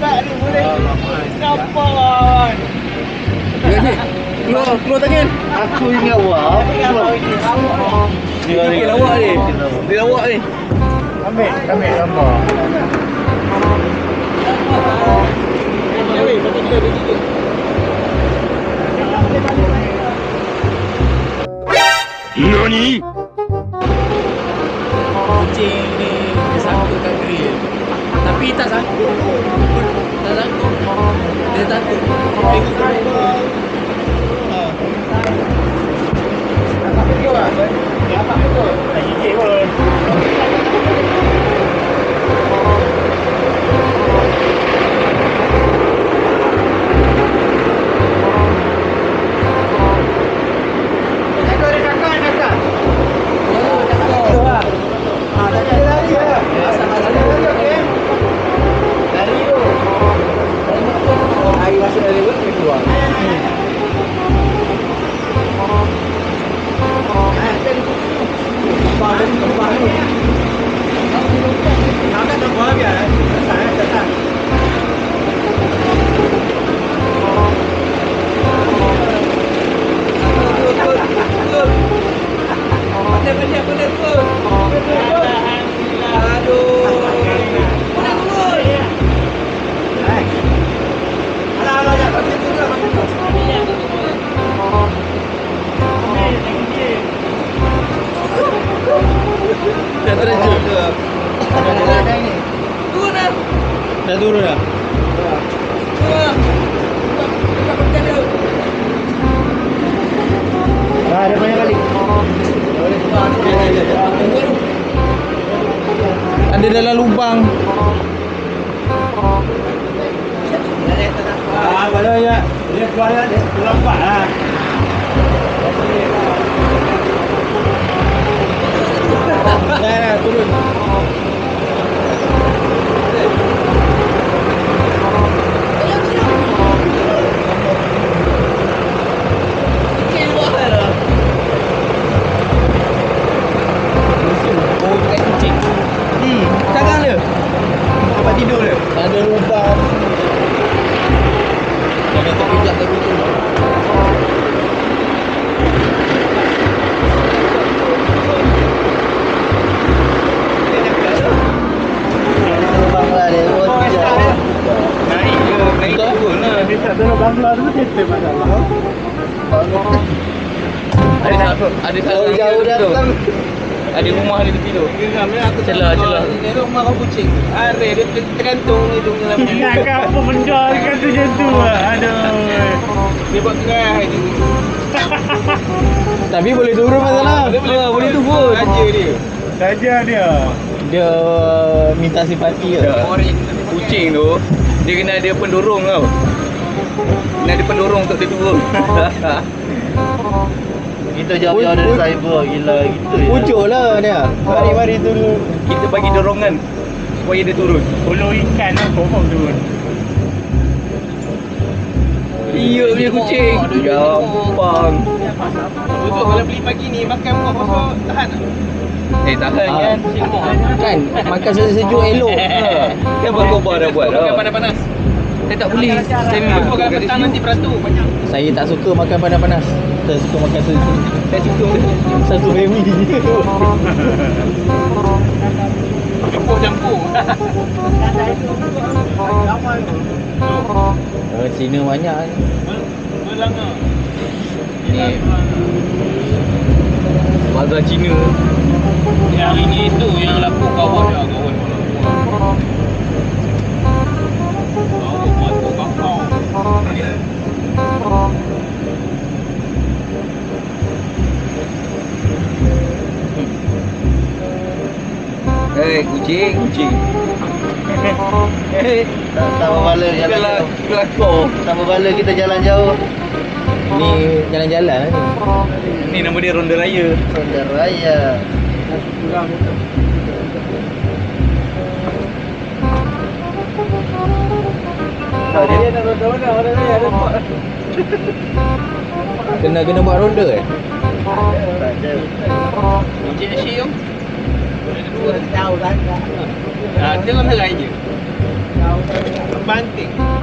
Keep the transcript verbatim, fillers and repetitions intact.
tak ni boleh. Nampak. Keluar, keluar tangan. Aku ingat awak. Dia ni lawak ni. Dia lawak ni. Ambil, ambil gambar. Nani? Kucing ni dia sangkut kat grill. Tapi tak sangkut. Tak sangkut. Dia takut. Tengok grill. Nampak video lah. Nampak video. Tak gigit pun. Dah turun dah? Dah ada banyak kali. Ada dalam lubang. Ah, kalau ya dia keluar dia lambat lah. Dah dah turun. Tempat tidur dia. Ada lubang. Jangan terpijak ke situ. Lubang lah dia. Naik ke? Naik turun lah. Dia tak tahu bangla tu dia masalah. Ada ada Kalau jauh datang. Ada rumah ni tepi tu. Celah celah. Ni rumah kau kucing. Are dia tergantung hidung dalam ni. Ingatkan apa benda dekat tu macam tu lah. Aduh. Dia buat keras ni. Tapi boleh turun masalah. Dia boleh, Ah, boleh turun. Saja dia. Saja dia. Dia minta simpati ke? Kucing tu dia kena ada pendorong tau. Kena ada pendorong untuk dia turun. Kita jauh-jauh dari cyber gila gitu ya. Pucuk lah dia. Mari-mari turun. Kita bagi dorongan supaya dia turun. Puluh ikan lah confirm turun. Iya punya kucing. Gampang. Betul kalau beli pagi ni makan buah puasa tahan tak? Eh tahan Ah. kan. Kan makan sejuk-sejuk elok. Kan buat kobar dah buat. Makan panas-panas. Saya tak boleh. Saya memang makan petang nanti beratur banyak. Saya tak suka makan panas-panas. Saya suka makan sejuk. Saya suka Satu family. campur-campur. Oh, Cina banyak ni. Berlanggar. Ni warga Cina. Yang ini tu yang lapuk kawan dia kawan kawan. Kawan batu kakao. Hei kucing, kucing. Eh, tak tak bala jalan Kelah jauh. kelakor. Tak bala kita jalan jauh. Ni jalan-jalan ni. Ni nama dia Ronda Raya. Ronda Raya. Ah, dia nak ronda-ronda Ronda Raya ada buat. Kena kena buat ronda eh? Tak ada. Encik Asyik tu. Tahu kan? Ah, dia Ronda Raya. banting.